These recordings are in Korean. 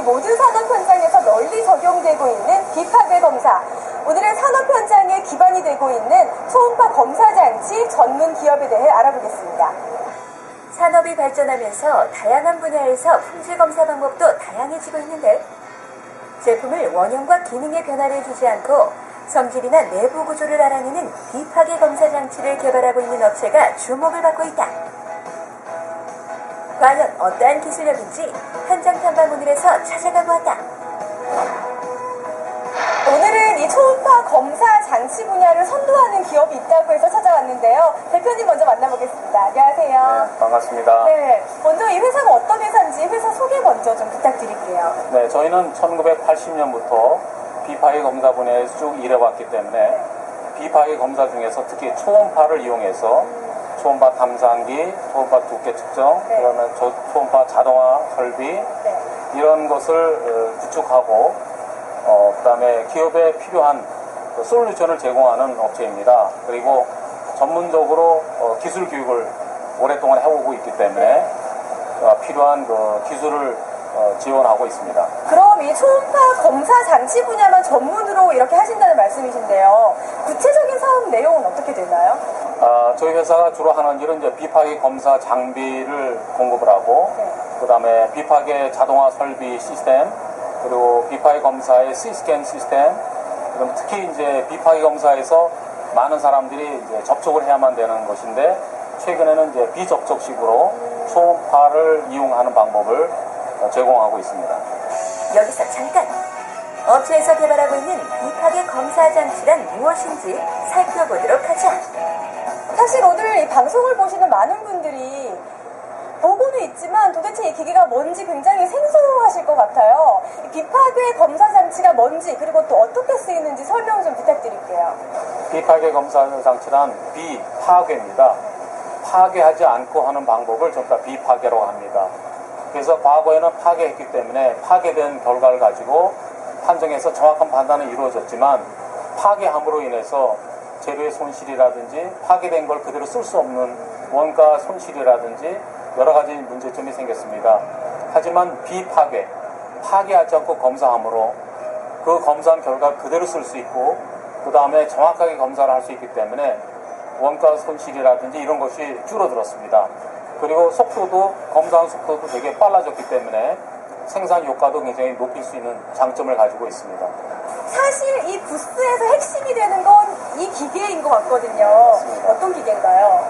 모든 산업 현장에서 널리 적용되고 있는 비파괴 검사. 오늘은 산업 현장에 기반이 되고 있는 초음파 검사 장치 전문 기업에 대해 알아보겠습니다. 산업이 발전하면서 다양한 분야에서 품질 검사 방법도 다양해지고 있는데 제품을 원형과 기능의 변화를 주지 않고 성질이나 내부 구조를 알아내는 비파괴 검사 장치를 개발하고 있는 업체가 주목을 받고 있다. 과연 어떠한 기술력인지 현장 탐방문을 해서 찾아가고 왔다. 오늘은 이 초음파 검사 장치 분야를 선도하는 기업이 있다고 해서 찾아왔는데요. 대표님 먼저 만나보겠습니다. 안녕하세요. 네, 반갑습니다. 네, 먼저 이 회사가 어떤 회사인지 회사 소개 먼저 좀 부탁드릴게요. 네, 저희는 1980년부터 비파괴 검사 분야에서 쭉 일해왔기 때문에 비파괴 검사 중에서 특히 초음파를 이용해서 초음파 탐상기, 초음파 두께 측정, 네. 그다음에 초음파 자동화 설비 네. 이런 것을 구축하고 그다음에 기업에 필요한 솔루션을 제공하는 업체입니다. 그리고 전문적으로 기술 교육을 오랫동안 해오고 있기 때문에 필요한 기술을 지원하고 있습니다. 그럼 이 초음파 검사 장치 분야만 전문으로 이렇게 하신다는 말씀이신데요. 구체적인 사업 내용은 어떻게 되나요? 저희 회사가 주로 하는 일은 이제 비파괴 검사 장비를 공급을 하고, 네. 그다음에 비파괴 자동화 설비 시스템, 그리고 비파괴 검사의 C스캔 시스템, 그럼 특히 이제 비파괴 검사에서 많은 사람들이 이제 접촉을 해야만 되는 것인데 최근에는 이제 비접촉식으로 초음파를 이용하는 방법을 제공하고 있습니다. 여기서 잠깐! 업체에서 개발하고 있는 비파괴 검사 장치란 무엇인지 살펴보도록 하자. 사실 오늘 이 방송을 보시는 많은 분들이 보고는 있지만 도대체 이 기계가 뭔지 굉장히 생소하실 것 같아요. 이 비파괴 검사 장치가 뭔지 그리고 또 어떻게 쓰이는지 설명 좀 부탁드릴게요. 비파괴 검사 장치란 비파괴입니다. 파괴하지 않고 하는 방법을 전부 다 비파괴라고 합니다. 그래서 과거에는 파괴했기 때문에 파괴된 결과를 가지고 판정해서 정확한 판단은 이루어졌지만 파괴함으로 인해서 재료의 손실이라든지 파괴된 걸 그대로 쓸 수 없는 원가 손실이라든지 여러 가지 문제점이 생겼습니다. 하지만 비파괴, 파괴하지 않고 검사함으로 그 검사한 결과를 그대로 쓸 수 있고 그 다음에 정확하게 검사를 할 수 있기 때문에 원가 손실이라든지 이런 것이 줄어들었습니다. 그리고 속도도 검사한 속도도 되게 빨라졌기 때문에 생산 효과도 굉장히 높일 수 있는 장점을 가지고 있습니다. 사실 이 부스에서 핵심이 되는 건 이 기계인 것 같거든요. 맞습니다. 어떤 기계인가요?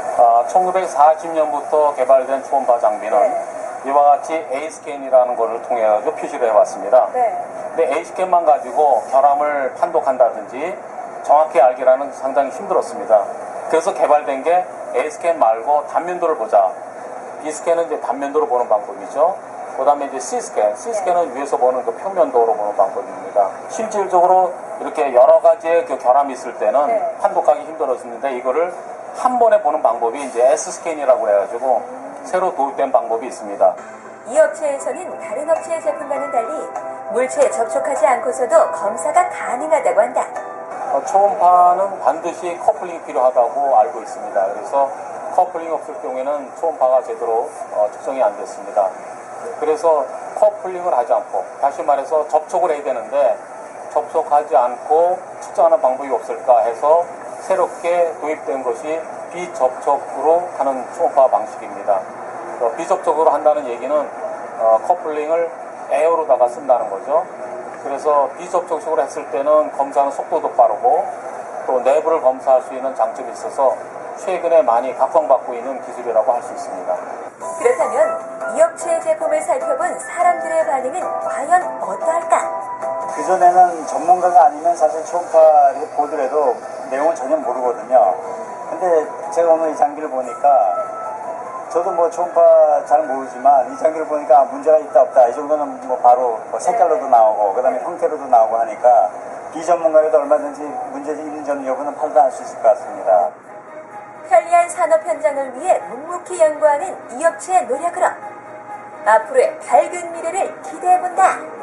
1940년부터 개발된 초음파 장비는 네. 이와 같이 A스캔이라는 것을 통해 표시를 해왔습니다. 네. 근데 A스캔만 가지고 결함을 판독한다든지 정확히 알기라는 상당히 힘들었습니다. 그래서 개발된 게 A스캔 말고 단면도를 보자. B스캔은 이제 단면도로 보는 방법이죠. 그 다음에 이제 C스캔은 위에서 보는 그 평면도로 보는 방법입니다. 실질적으로 이렇게 여러 가지의 그 결함이 있을 때는 네. 판독하기 힘들었는데 이거를 한 번에 보는 방법이 이제 S스캔이라고 해가지고 새로 도입된 방법이 있습니다. 이 업체에서는 다른 업체의 제품과는 달리 물체에 접촉하지 않고서도 검사가 가능하다고 한다. 초음파는 반드시 커플링이 필요하다고 알고 있습니다. 그래서 커플링이 없을 경우에는 초음파가 제대로 측정이 안 됐습니다. 그래서 커플링을 하지 않고 다시 말해서 접촉을 해야 되는데 접촉하지 않고 측정하는 방법이 없을까 해서 새롭게 도입된 것이 비접촉으로 하는 초음파 방식입니다. 비접촉으로 한다는 얘기는 커플링을 에어로다가 쓴다는 거죠. 그래서 비접촉식으로 했을 때는 검사하는 속도도 빠르고 또 내부를 검사할 수 있는 장점이 있어서 최근에 많이 각광받고 있는 기술이라고 할 수 있습니다. 그렇다면 이 업체의 제품을 살펴본 사람들의 반응은 과연 어떠할까? 그전에는 전문가가 아니면 사실 초음파를 보더라도 내용을 전혀 모르거든요. 근데 제가 오늘 이 장비를 보니까 저도 뭐 초음파 잘 모르지만 이 장비를 보니까 문제가 있다 없다 이 정도는 뭐 바로 뭐 색깔로도 나오고 그 다음에 형태로도 나오고 하니까 비전문가에도 얼마든지 문제가 있는 점 여부는 판단할 수 있을 것 같습니다. 편리한 산업 현장을 위해 묵묵히 연구하는 이 업체의 노력으로 앞으로의 밝은 미래를 기대해본다.